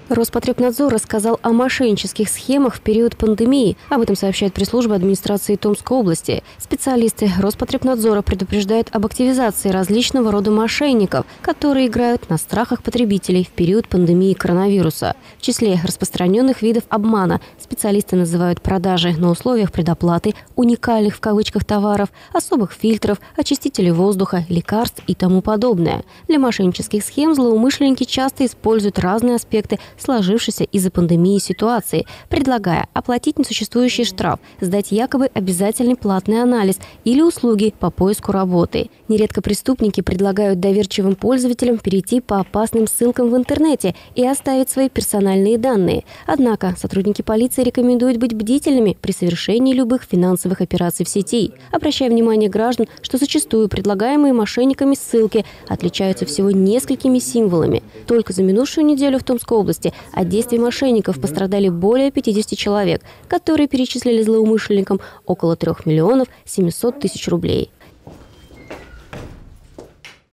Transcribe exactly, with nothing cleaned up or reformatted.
Роспотребнадзор рассказал о мошеннических схемах в период пандемии. Об этом сообщает пресс-служба администрации Томской области. Специалисты Роспотребнадзора предупреждают об активизации различного рода мошенников, которые играют на страхах потребителей в период пандемии коронавируса. В числе распространенных видов обмана специалисты называют продажи на условиях предоплаты уникальных в кавычках товаров, особых фильтров, очистителей воздуха, лекарств и тому подобное. Для мошеннических схем злоумышленники часто используют разные аспекты сложившейся из-за пандемии ситуации, предлагая оплатить несуществующий штраф, сдать якобы обязательный платный анализ или услуги по поиску работы. Нередко преступники предлагают доверчивым пользователям перейти по опасным ссылкам в интернете и оставить свои персональные данные. Однако сотрудники полиции рекомендуют быть бдительными при совершении любых финансовых операций в сети, обращая внимание граждан, что зачастую предлагаемые мошенниками ссылки отличаются всего несколькими символами. Только за минувшую неделю в Томской области от действий мошенников пострадали более пятидесяти человек, которые перечислили злоумышленникам около трех миллионов семисот тысяч рублей.